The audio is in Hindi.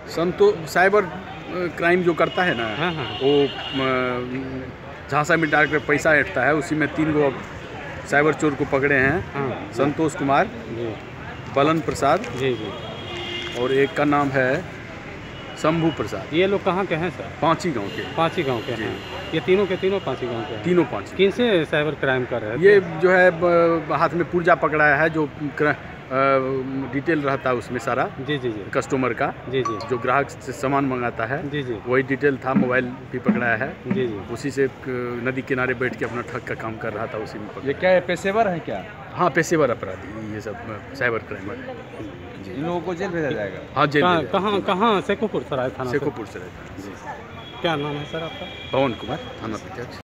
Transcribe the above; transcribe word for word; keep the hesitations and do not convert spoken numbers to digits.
संतो साइबर क्राइम जो करता है ना, हाँ हाँ वो झांसा मिटा कर पैसा ऐंठता है। उसी में तीन गो साइबर चोर को पकड़े हैं। हाँ संतोष कुमार जी बलन प्रसाद जी जी। और एक का नाम है शंभू प्रसाद। ये लोग कहाँ के हैं सर? पांची गांव के। पांची गांव के हैं। ये तीनों के तीनों पांची गांव के हैं। तीनों पांची। किन से साइबर क्राइम कर रहे हैं? ये जो है ब- हाथ में पुर्जा पकड़ाया है, जो क्र- अ, डिटेल रहता है उसमें सारा जी जी जी कस्टमर का, जी जी जो ग्राहक से सामान मंगाता है, जी जी वही डिटेल था। मोबाइल भी पकड़ाया है। जी जी। उसी से क- नदी किनारे बैठ के अपना ठग का काम कर रहा था, उसी में पकड़ा। ये क्या है, पेशेवर है क्या? हाँ, पेशेवर अपराधी ये सब अ, साइबर क्राइमर है। जी। इन लोगों को जेल भेजा जाएगा? हाँ, जेल कहाँ में जाएगा। कहाँ कहाँ सेकोपुर सराय थाना से? शेखोपुर से रहता है। क्या नाम है सर आपका? पवन कुमार, थाना प्रत्यक्ष।